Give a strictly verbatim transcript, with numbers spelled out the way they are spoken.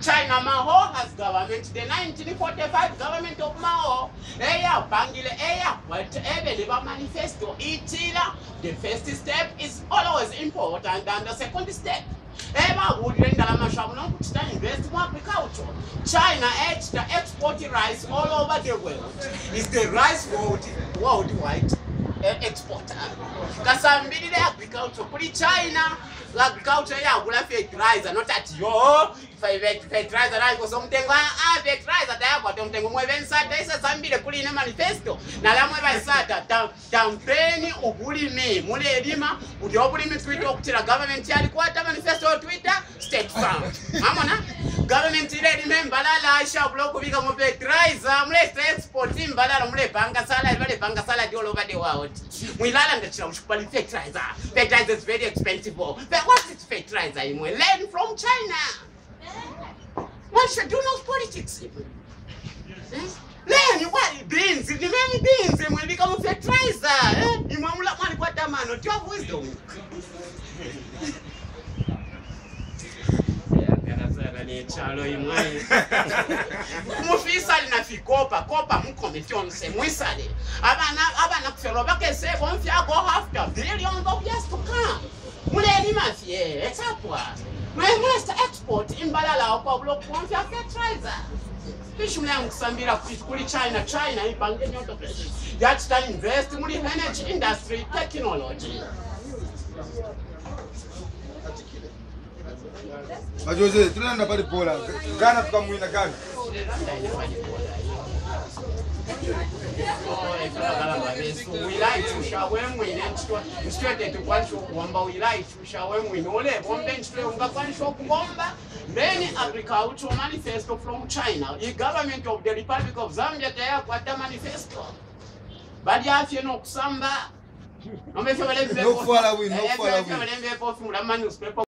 China Mao has government, the nineteen forty-five government of Mao. Eya bangile eya whatever the manifesto itila. The first step is always important than the second step. Eba udenda la mashamuno kuchita invest in agriculture. China export rice all over the world. It's the rice world worldwide exporter. Kasambili the agriculture kuli China. Agriculture ya gula fertilizer not at yo fertilizer na ko somtengo ah fertilizer ta kwa tomtengo mweven sata isa sambile kuli ne manifesto na la mweva sata tampeni ubulimi mule elima uli obulimi Twitter okutira government yali kwata manifesto Twitter state farm amona government ile remember la la aisha block bika mu fertilizer mule export imbalala mule banga sala ibale banga sala all over the world mwilala ndachira mshupali fertilizer fertilizer is very expensive. What is fertilizer? Learn from China. One should do no politics. Learn what beans, the many beans, and will become fertilizer. You want to what the man, not your wisdom. Mufisali na fikopa kopa mukommission se mwisali abana abana kufelo bakese bonfya go after billions of years to come. Muleni mafie etapwa we must export imbalala okwa bonfya fertilizer kishumle nkusambira kuli China China ipange nyoto fresh that can invest muli energy industry technology. Majoze, tunaenda pale Pola. Ghana tukamwina Ghana. We like to show when we straight to one show Wamba, we like to show when we know them. One bench to one show Wamba. Many agricultural manifesto from China. The government of the Republic of Zambia, they have got the manifesto. But you have no Samba. No, follow we, no follow we.